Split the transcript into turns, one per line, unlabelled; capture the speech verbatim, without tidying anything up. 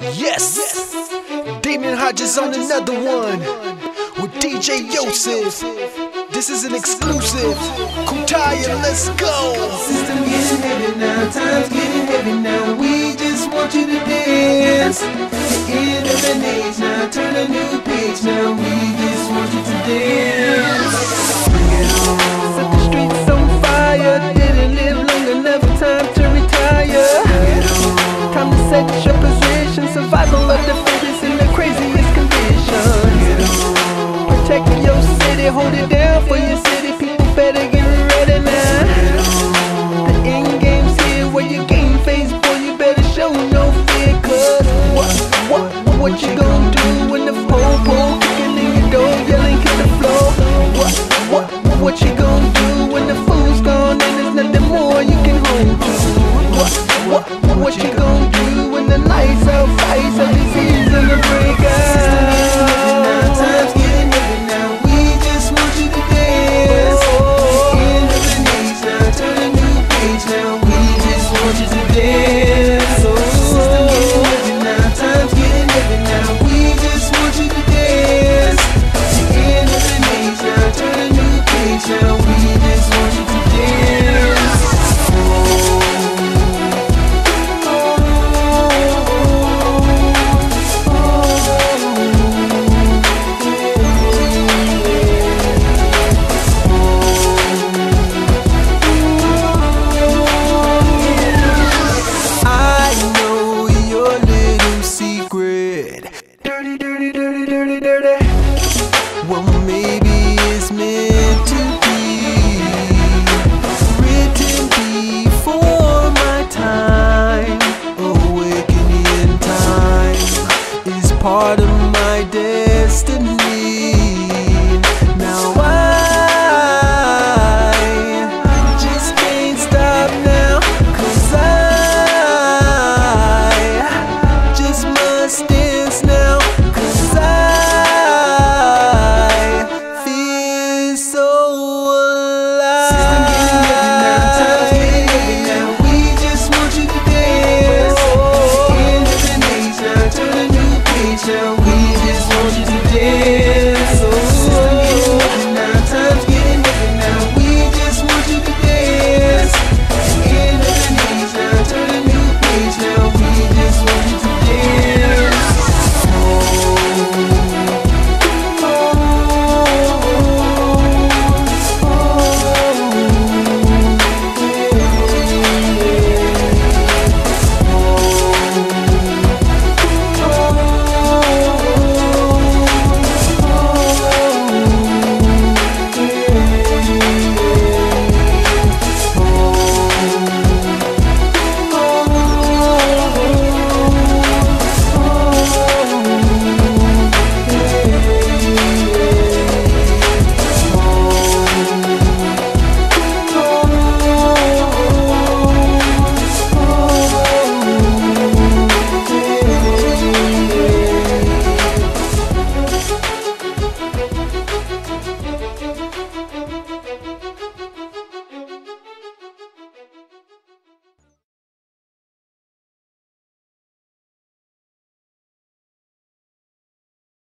Yes, Damien Hodges on another one with D J Yosef. This is an exclusive. Kutaya, let's go.
System getting heavy now, time's getting heavy now. We just want you to dance. The end of an age now, turn a new page now. We just want you to dance. Bring it on. Set the streets on fire. Didn't live long enough, time to retire. Bring it on. Time to set your position. Survival of the fittest in the craziest conditions. Bring it on. Protect your city, hold it down for your city. People better get ready now. The end game's here where your game face, boy, you better show no fear. Cause what, what, what you gonna